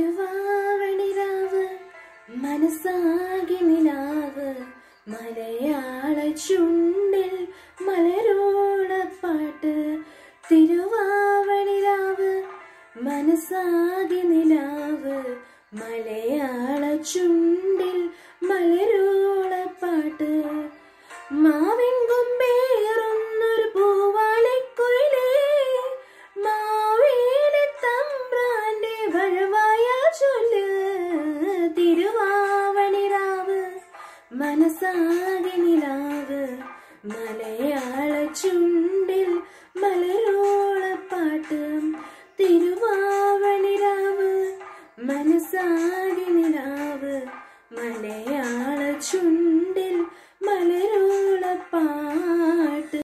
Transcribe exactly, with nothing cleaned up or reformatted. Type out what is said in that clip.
തിരുവാവണിരാവ് മനസ്സാകെ നിലാവ് മലയാള ചുണ്ടിൽ മലരോളപ്പാട്ട് തിരുവാവണിരാവ് മനസ്സാകെ നിലാവ് മലയാള ചുണ്ടിൽ മലരോളപ്പാട്ട് മാവിൻ കൊമ്പേറുന്നൊരു പൂവാലിക്കുയിലേ മാവേലി തമ്പ്രാന്റെ വരവായ ചൊല്ല് തിരുവാവണിരാവ് മനസ്സാകെ നിലാവ് മലയാള ചുണ്ടിൽ മലരോളപ്പാട്ട് തിരുവാവണിരാവ് മനസ്സാകെ നിലാവ് മലയാള ചുണ്ടിൽ